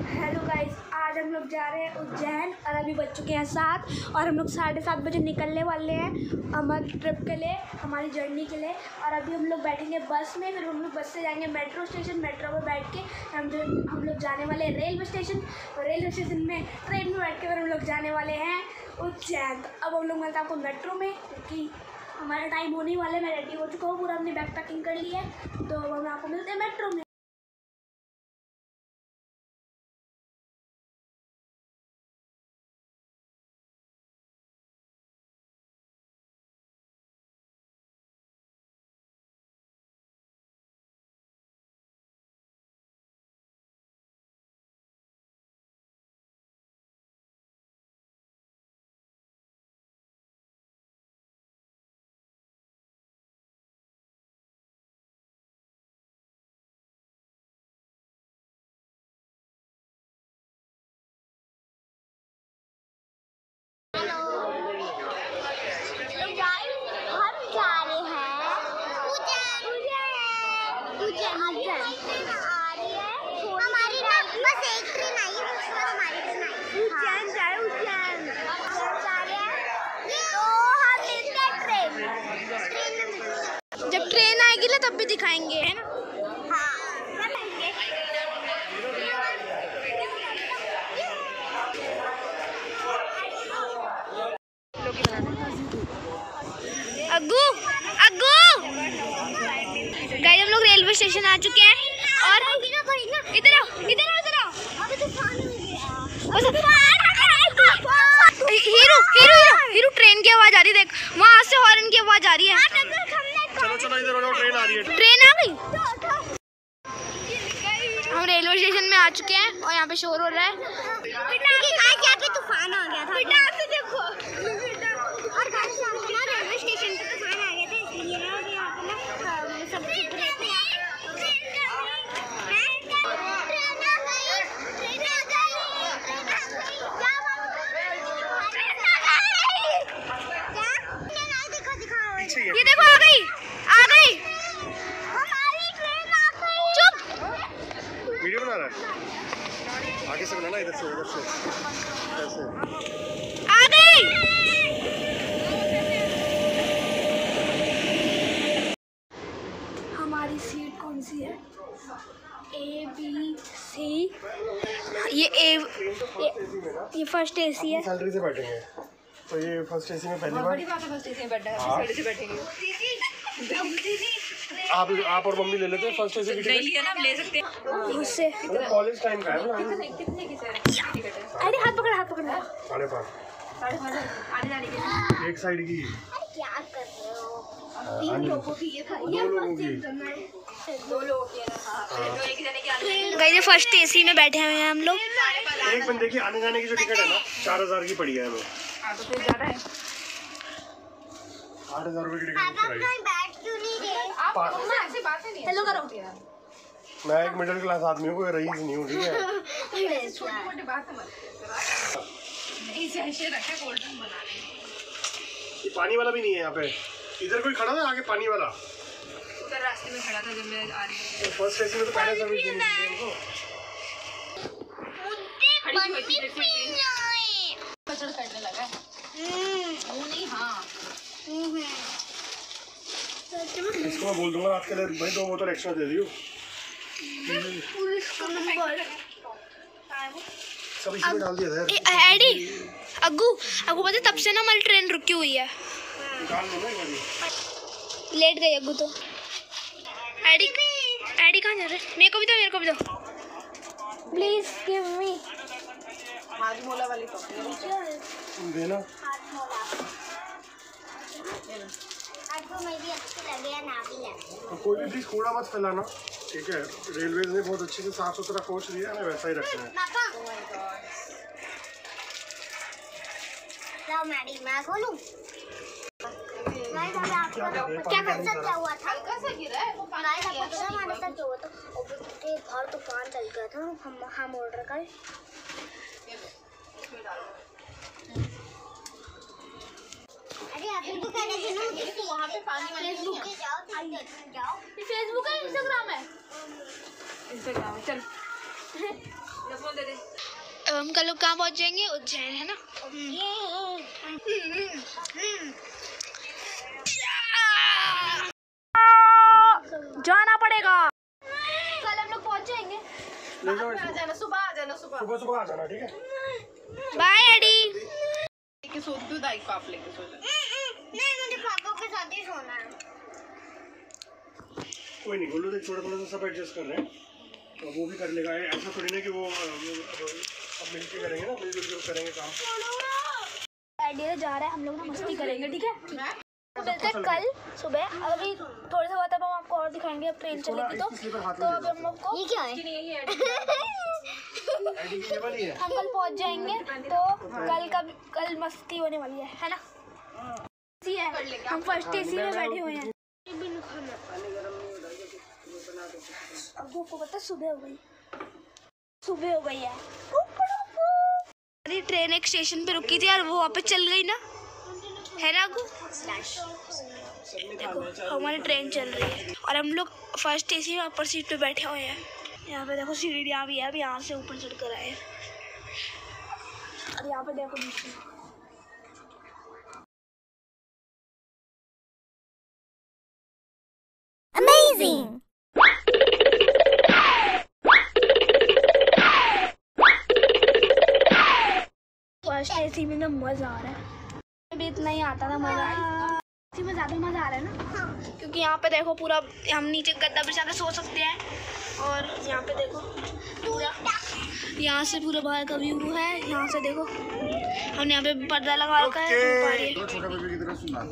Hello guys, आज हम लोग जा रहे हैं उज्जैन और अभी बज चुके हैं 7 और हम लोग 7:30 बजे निकलने वाले हैं हमारी ट्रिप के लिए, हमारी जर्नी के लिए। और अभी हम लोग बैठेंगे बस में, फिर हम लोग बस से जाएंगे मेट्रो स्टेशन। मेट्रो में बैठ के हम लोग जाने वाले हैं रेलवे स्टेशन, और रेलवे स्टेशन में ट्रेन में बैठ के फिर हम लोग जाने वाले हैं उज्जैन। तो अब हम लोग मिलते हैं आपको मेट्रो में, क्योंकि हमारा टाइम होने वाला है। मैं रेडी हो चुका हूँ, पूरा अपनी बैग पैकिंग कर ली है, तो अब हम आपको मिलते हैं मेट्रो में। जब ट्रेन आएगी ना तब भी दिखाएंगे, है ना? अग्गू अग्गू गाइस, हम लोग रेलवे स्टेशन आ चुके हैं और इधर आओ इधर आओ इधर आओ। हीरो हीरो हीरो ट्रेन की आवाज आ रही है, देख वहाँ से हॉर्न की आवाज आ रही है। चलो चलो इधर आओ, ट्रेन आ रही है। ट्रेन आ गई। हम रेलवे स्टेशन में आ चुके हैं और यहाँ पे शोर हो रहा है। तूफान आ गया था, देखो। और रेलवे स्टेशन पे तूफान आ गया था, इसलिए ना यहाँ पे ना सब चुप रहते हैं। ये देखो आ गई आ गई। हमारी ट्रेन आ गई। चुप। वीडियो बना रहा है, आगे से बनाना, इधर से ऐसे आ गई। हमारी सीट कौन सी है? A B C। ये फर्स्ट AC है। सैलरी से बैठेंगे तो ये फर्स्ट AC में पहली बार। बड़ी बात है, फर्स्ट AC में बैठना है, सैलरी से बैठेंगे। आप और मम्मी ले लेते हैं फर्स्ट AC की टिकट। नहीं लिया ना, हम ले सकते हैं उससे। कॉलेज टाइम का है ना। कितने की टिकट है? अरे हाथ पकड़ 5.5 आने जाने के लिए एक साइड की। क्या कर रहे हो? 3 लोगों की ये था, 2 लोगों की। 2 लोगों की है ना। एक जने की आने गाइस, फर्स्ट AC में बैठे हुए हैं हम लोग। एक बंदे की आने जाने की जो टिकट है ना 4000 की पड़ी है हमें। हाँ तो फिर ज़्यादा है। 8000 रुपये की टिकट ऐसी बात नहीं है। हेलो करो। मैं एक मिडिल क्लास आदमी हूँ, कोई रईस नहीं हूँ, ठीक है। छोटी मोटी बात है मत। नहीं ऐसे रखे कोल्ड ड्रिंक बना रहे हैं। ये पानी वाला भी नहीं है यहाँ पे। इधर कोई खड़ा था आगे पानी वाला, उधर रास्ते में खड़ा था जब मैं आ रही थी। तो फर्स्ट AC में तो पहले सर्विस देनी चाहिए उनको। कचड़ करने लगा है। नहीं हाँ इसको मैं बोल दूंगा रात के लिए भाई 2 बोतल एक्स्ट्रा दे दियो। सब इसी में डाल दिया था। एडी अग्गू अग्गू पता है तब से ना हमारी ट्रेन रुकी हुई है। निकाल लो ना ये गाड़ी। लेट गई अग्गू तो। एडी कहाँ जा रहे? मेरे को भी दो प्लीज गिव मी। हाजमोला वाली तो देना। तो कोई भी प्लीज कूड़ा मत फैलाना, ठीक है? रेलवे ने बहुत अच्छे से साफ सुथरा कोच दिया है, वैसा ही रखना है। मैं खोलूं? क्या हुआ था? हल्का सा गिरा है वो पानी हमारे साथ जो हुआ था, और तूफान चल गया था। हम ऑर्डर कर अभी तो कहने थे ना तो वहाँ पे पानी वाली नहीं है। ये फेसबुक है, इंस्टाग्राम है? इंस्टाग्राम है, चल ये फोन दे दे। हम कल लोग कहाँ पहुँच जाएंगे? उज्जैन, है ना? जाना पड़ेगा, कल हम लोग पहुँच जाएंगे। सुबह आ जाना सुबह आ जाना, ठीक है? बाय एडी। लेके सो दो, दाई को आप लेके सो जाओ। नहीं, मुझे पापा के साथ ही सोना है। कोई नहीं, गोलू देख थोड़ा सा सब एडजस्ट कर रहे हैं, तो वो भी कर लेगा। ऐसा थोड़ी ना कि वो अब मिलके करेंगे ना, मिलजुल के करेंगे काम। आइडिया जा रहा है, हम लोग ना मस्ती करेंगे, ठीक है? मिलते हैं कल सुबह। अभी थोड़ा सा बहुत हम आपको और दिखाएंगे, अब ट्रेन चलेगी तो अभी हम लोग को ये क्या है? हम कल पहुंच जाएंगे, तो कल मस्ती होने वाली है ना? हम फर्स्ट एसी में बैठे हुए हैं। अब को पता सुबह हो गई है। हमारी ट्रेन एक स्टेशन पे रुकी थी और वो वापस चल गई ना, है ना अग्गू? देखो हमारी ट्रेन चल रही है और हम लोग फर्स्ट एसी में ऊपर सीट पे बैठे हुए हैं। यहाँ पे देखो सीढ़ियाँ भी है, अब यहाँ से ऊपर चढ़ कर आए और यहाँ पे देखो नीचे। Amazing! फर्स्ट एसी में ना मजा आ रहा है, अभी इतना ही आता था मजा। एसी में ज़्यादा मजा आ रहा है ना, क्योंकि यहाँ पे देखो पूरा हम नीचे गद्दा बिछा के सो सकते हैं और यहाँ पे देखो पूरा, यहाँ से पूरा बाहर का व्यू है। यहाँ से देखो हमने यहाँ पे पर्दा लगा रखा है, धूप आ रही है। छोटा बेबी की तरह सुना।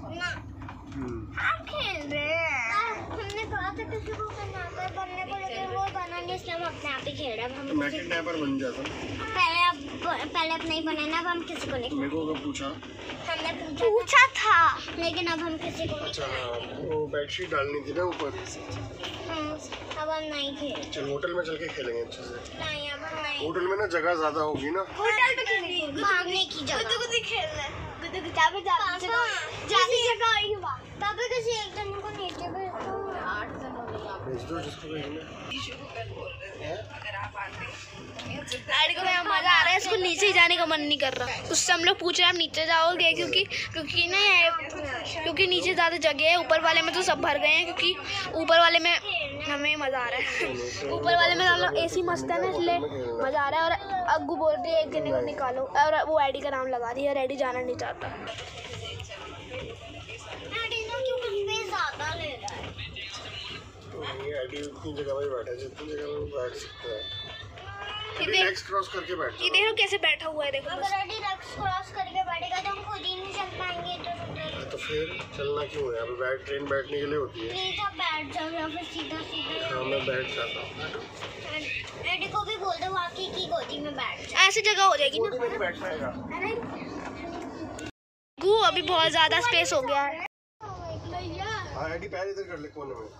आप खेल रहे हैं। हमने कहा था किसी को बनाकर बनने को, लेकिन वो बना नहीं, इसलिए हम अपने आप ही खेल रहे हैं। मैं किडनैपर बन जाता। पहले अपने ही बनाना, अब हम किसी को नहीं। मेरे को कब पूछा? हमने पूछा था, लेकिन अब हम किसी को नहीं। अच्छा, वो बेडशीट डालनी थी ना ऊपर। अब हम नहीं खेल। चल होटल में चल के खेलेंगे अच्छे से। नहीं, अब हम नहीं। होटल में ना जगह ज्यादा होगी ना। होटल पे खेलेंगे, भागने की जगह। गुद्दू खेलना है। जाने जगह आई है। पापा किसी एक जन को नीचे भेज दो। 8 जन हो गए आप। भेज दो जिसको भेजना। शुरू कर बोल रहे हैं, अगर आप आते आइडी को क्या मजा आ रहा है, इसको नीचे ही जाने का मन नहीं कर रहा। उससे हम लोग पूछ रहे हैं आप नीचे जाओगे, क्योंकि ना क्योंकि नीचे ज़्यादा जगह है, ऊपर वाले में तो सब भर गए हैं, क्योंकि ऊपर वाले में हमें मज़ा आ रहा है। ऊपर वाले में हम लोग एसी मस्त है ना, इसलिए मज़ा आ रहा है। और अग्गू बोल रही है एक जने को निकालो, और वो आईडी का नाम लगा रही है और आईडी जाना नहीं चाहता। ज्यादा ले रहा है। ये आईडी उतनी जगह पे बैठा है जितनी जगह पे बैठ सकता है। रेक्स क्रॉस करके बैठ। ये देखो कैसे बैठा हुआ है, देखो अगर आईडी रेक्स क्रॉस करके बैठेगा तो हम खुद ही नहीं चल पाएंगे इधर। तो फिर चलना क्यों है? अभी ट्रेन बैठने के लिए होती है। प्लीज आप बैठ जाओ या फिर सीधा सीधा। हाँ मैं बैठ जाता हूँ। आईडी को भी बोल दो वाकई की गोदी में बैठ जाओ। ऐसी जगह हो जाएगी ना। नहीं बैठ पाएगा। गु अभी बहुत ज़्यादा स्पेस हो गया है। हाँ आईडी पैर इधर कर ले कोने में।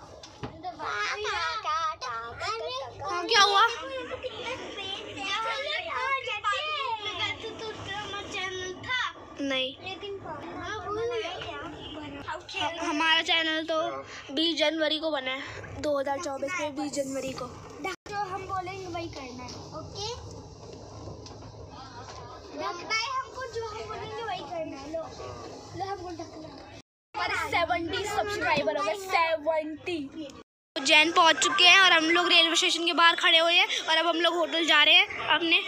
क्या हुआ? नहीं, हमारा चैनल तो 20 जनवरी को बना है, 2024 में 20 जनवरी को। जो हम बोलेंगे वही करना है, ओके भाई? हमको जो हम बोलेंगे वही करना है। लो हमको ढकना। हमारे 70 सब्सक्राइबर हो गए, 70। उज्जैन पहुंच चुके हैं और हम लोग रेलवे स्टेशन के बाहर खड़े हुए हैं और अब हम लोग होटल जा रहे हैं अपने।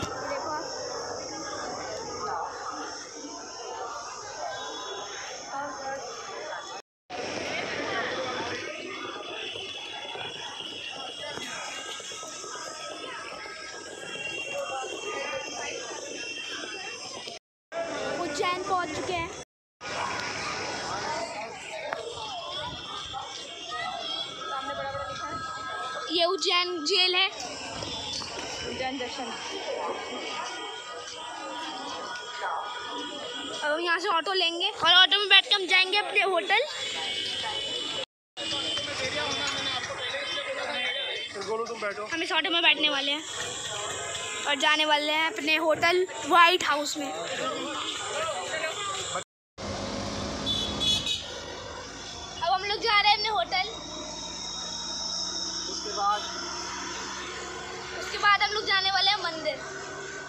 उज्जैन पहुंच चुके हैं। ये उज्जैन जेल है। उज्जैन जंक्शन। अब हम यहाँ से ऑटो लेंगे और ऑटो में बैठ के हम जाएंगे अपने होटल। तुम बैठो। हम इस ऑटो में बैठने वाले हैं और जाने वाले हैं अपने होटल व्हाइट हाउस में। अब हम लोग जा रहे हैं अपने होटल। उसके बाद हम लोग जाने वाले हैं मंदिर।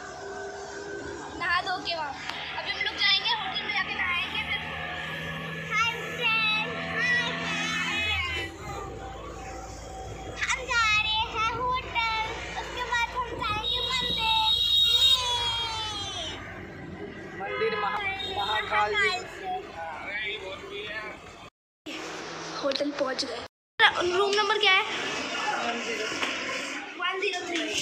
धो के वहाँ। अभी हम लोग जाएंगे होटल में जाके नहाएंगे फिर। हाय फ्रेंड, हम जा रहे हैं होटल, उसके बाद हम जाएंगे मंदिर महाकाल से। होटल पहुँच गए। रूम नंबर क्या है? 103।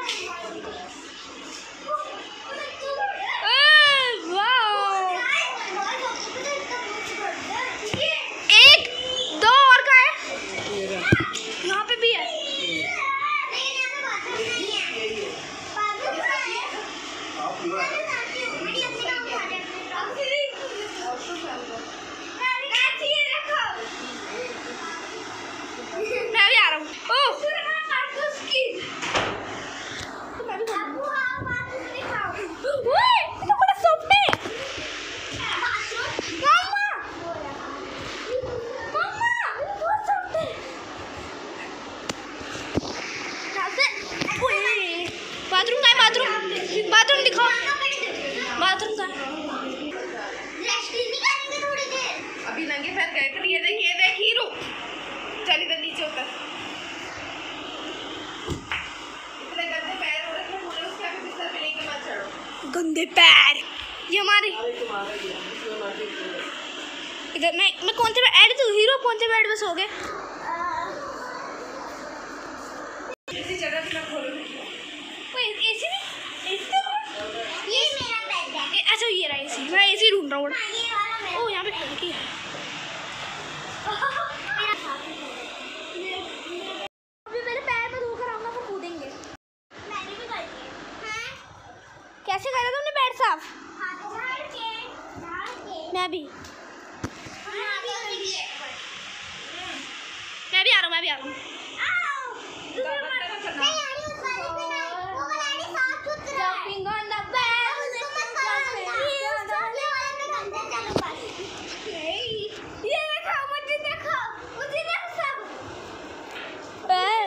एक दो और का है, यहाँ पे भी है। मैं भी आ रहा हूँ। बाथरूम का है, बाथरूम दिखाओ। बाथरूम का अभी नंगे पैर गए थे। ये देख हीरो, चल इधर नीचे उतर। इतने गंदे पैर हो रखे पूरे, उसके अभी बिस्तर पे लेके मत चढ़ो। गंदे पैर। ये हमारे इधर मैं कौन से बेड तू हीरो कौन से बेड पे सो गए? इसी जगह पे ना खोलो। एसी में ये मेरा बेड है। अच्छा ये रहा एसी। मैं एसी ढूंढ रहा हूँ। ये वाला मेरा। ओ यहाँ पे खिड़की है। अभी मेरे पैर में धोकर आऊंगा तो कूदेंगे। मैंने भी कर दिया। हाँ? कैसे करा तुमने पैर साफ? हाथ झाड़ के। मैं भी हाँ, भी कर दिए। मैं भी आ रहा हूँ। नहीं यार, उस वाले पे ना, वो वाला नहीं साफ सुथरा है। Jumping on the bed. उसको मत करो अंदर। ये वाला पे अंदर चलो बस। ये देखो मुझे देखो सब पैर।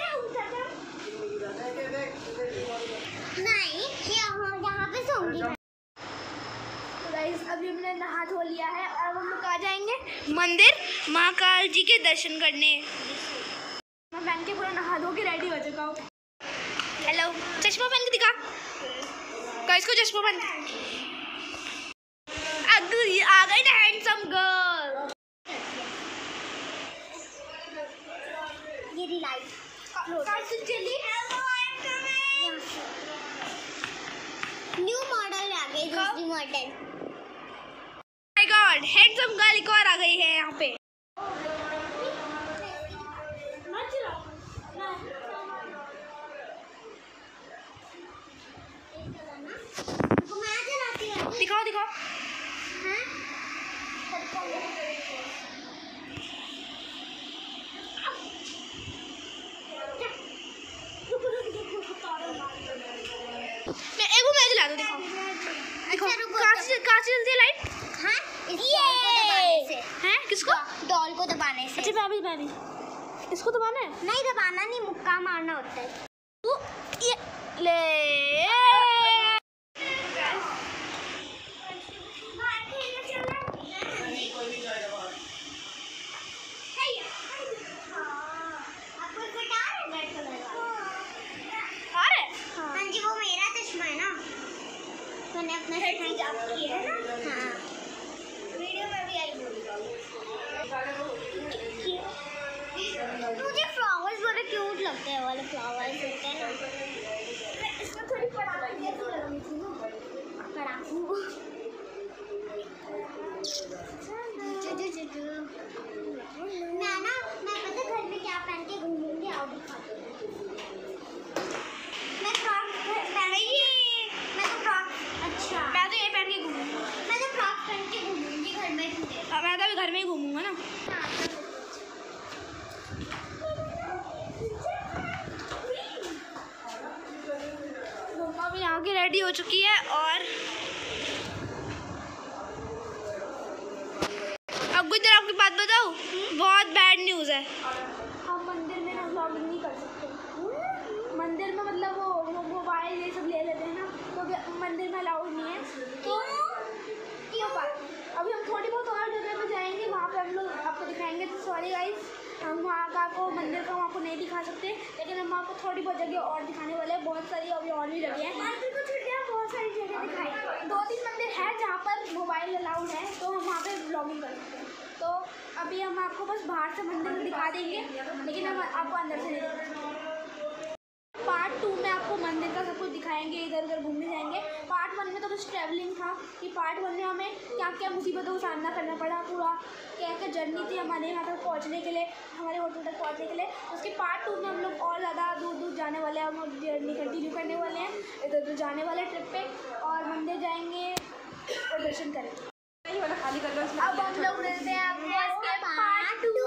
नहीं, यहाँ पे सोऊंगी मैं। गाइस अभी हमने नहा धो लिया है और अब हम लोग आ जाएंगे मंदिर महाकाल जी के दर्शन करने। मैं पहन के पूरा नहा धो के रेडी हो चुका हूँ। हेलो, चश्मा पहन के दिखा। गाइस को चश्मा पहन आ गई ना हैंडसम गर्ल। ये रिलाइट न्यू मॉडल आ गई, दूसरी model. My god, handsome girl एक और आ गई है यहाँ पे। दिखाओ दिखाओ। मैं जला दूँ। दिखाओ दिखाओ। कहाँ से जलती है लाइट? हाँ, इस डॉल को दबाने से। हैं किसको? डॉल को दबाने से। अच्छा मैं भी इसको दबाना है? नहीं दबाना नहीं, मुक्का मारना होता है। तू ये ले। हाँ जी, वो मेरा चश्मा है ना, मैंने अपना चश्मा किया है ना। हाँ, वीडियो में भी आई मुझे फ्लावर्स बड़े क्यूट लगते हैं, वाले फ्लावर्स होते हैं ना। इसमें थोड़ी पटाखे जैसी लगी थी ना। पटाखू। मैं पता घर में क्या पहन के घूमूंगी, आओ दिखाती हूँ। मैं फ्रॉक पहनेगी। मैं तो फ्रॉक, अच्छा मैं तो ये पहन के घूमूंगी। मैं तो फ्रॉक पहन के घूमूंगी घर में। मैं तो अभी घर में ही घूमूंगा ना। मम्मा भी यहाँ की रेडी हो चुकी है और अब कुछ देर आपकी बात बताओ। बहुत बैड न्यूज़ है। हम मंदिर में ना व्लॉगिंग नहीं कर सकते। मंदिर में मतलब वो मोबाइल ये सब ले लेते हैं ना, तो मंदिर में अलाउड नहीं है। आपको मंदिर का हम आपको नहीं दिखा सकते, लेकिन हम आपको थोड़ी बहुत जगह और दिखाने वाले हैं। बहुत सारी अभी और भी जगह हैं, मंदिर को छूट गया, बहुत सारी जगह दिखाई। 2-3 मंदिर है जहाँ पर मोबाइल अलाउड है, तो हम वहाँ पर ब्लॉगिंग कर सकते हैं। तो अभी हम आपको बस बाहर से मंदिर को दिखा देंगे, लेकिन हम आपको अंदर से नहीं दिखाएंगे। पार्ट 2 में आपको मंदिर का सब कुछ दिखाएंगे, इधर उधर घूमने जाएंगे। पार्ट 1 में तो बस ट्रैवलिंग था कि पार्ट 1 में हमें क्या क्या मुसीबतों का सामना करना पड़ा, पूरा क्या क्या जर्नी थी हमारे यहाँ तक पहुँचने के लिए, हमारे होटल तक पहुँचने के लिए। उसके पार्ट 2 में हम लोग और ज़्यादा दूर दूर जाने वाले हैं, हम जर्नी कंटिन्यू करने वाले हैं, इधर उधर जाने वाले ट्रिप पे, और मंदिर जाएंगे और दर्शन करेंगे। खाली कर लो। अब हम लोग मिलते हैं आपको इसके पार्ट 2